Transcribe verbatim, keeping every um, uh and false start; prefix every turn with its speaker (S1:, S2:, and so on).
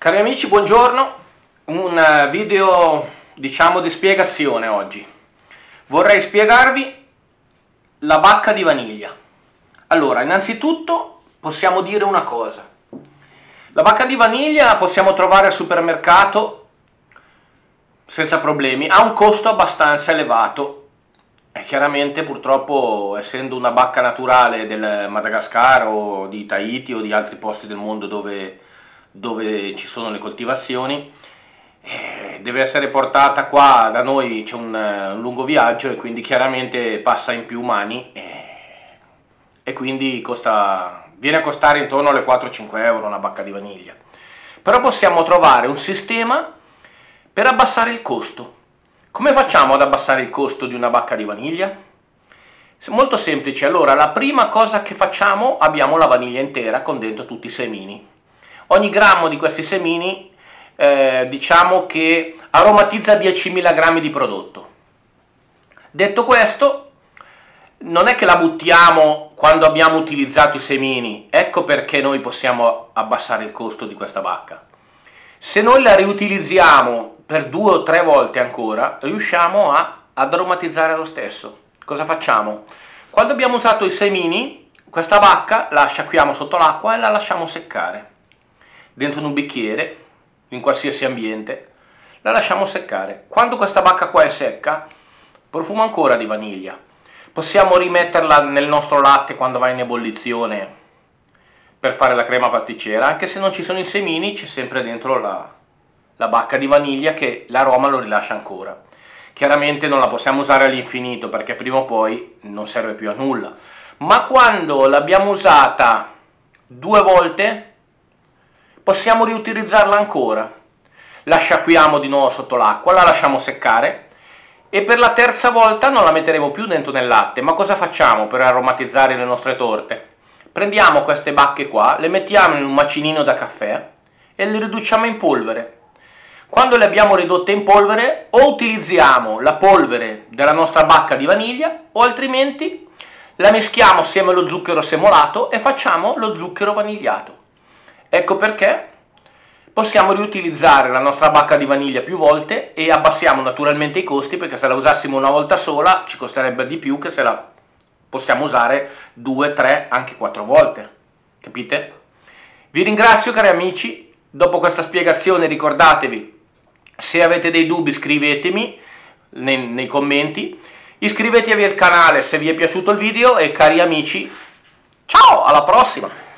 S1: Cari amici, buongiorno. Un video, diciamo, di spiegazione oggi. Vorrei spiegarvi la bacca di vaniglia. Allora, innanzitutto possiamo dire una cosa. La bacca di vaniglia la possiamo trovare al supermercato senza problemi, ha un costo abbastanza elevato. E chiaramente, purtroppo, essendo una bacca naturale del Madagascar o di Tahiti o di altri posti del mondo dove dove ci sono le coltivazioni, eh, deve essere portata qua da noi, c'è un, un lungo viaggio e quindi chiaramente passa in più mani eh, e quindi costa, viene a costare intorno alle quattro cinque euro una bacca di vaniglia. Però possiamo trovare un sistema per abbassare il costo. Come facciamo ad abbassare il costo di una bacca di vaniglia? Molto semplice. Allora, la prima cosa che facciamo, abbiamo la vaniglia intera con dentro tutti i semini. Ogni grammo di questi semini eh, diciamo che aromatizza diecimila grammi di prodotto. Detto questo, non è che la buttiamo quando abbiamo utilizzato i semini, ecco perché noi possiamo abbassare il costo di questa bacca. Se noi la riutilizziamo per due o tre volte ancora, riusciamo a, ad aromatizzare lo stesso. Cosa facciamo? Quando abbiamo usato i semini, questa bacca la sciacquiamo sotto l'acqua e la lasciamo seccare. Dentro un bicchiere, in qualsiasi ambiente, la lasciamo seccare. Quando questa bacca qua è secca, profuma ancora di vaniglia. Possiamo rimetterla nel nostro latte quando va in ebollizione per fare la crema pasticcera, anche se non ci sono i semini, c'è sempre dentro la, la bacca di vaniglia che l'aroma lo rilascia ancora. Chiaramente non la possiamo usare all'infinito perché prima o poi non serve più a nulla, ma quando l'abbiamo usata due volte possiamo riutilizzarla ancora. La sciacquiamo di nuovo sotto l'acqua, la lasciamo seccare e per la terza volta non la metteremo più dentro nel latte. Ma cosa facciamo per aromatizzare le nostre torte? Prendiamo queste bacche qua, le mettiamo in un macinino da caffè e le riduciamo in polvere. Quando le abbiamo ridotte in polvere, o utilizziamo la polvere della nostra bacca di vaniglia o altrimenti la meschiamo assieme allo zucchero semolato e facciamo lo zucchero vanigliato. Ecco perché possiamo riutilizzare la nostra bacca di vaniglia più volte e abbassiamo naturalmente i costi, perché se la usassimo una volta sola ci costerebbe di più che se la possiamo usare due, tre, anche quattro volte. Capite? Vi ringrazio, cari amici. Dopo questa spiegazione ricordatevi, se avete dei dubbi scrivetemi nei, nei commenti, iscrivetevi al canale se vi è piaciuto il video e cari amici, ciao, alla prossima!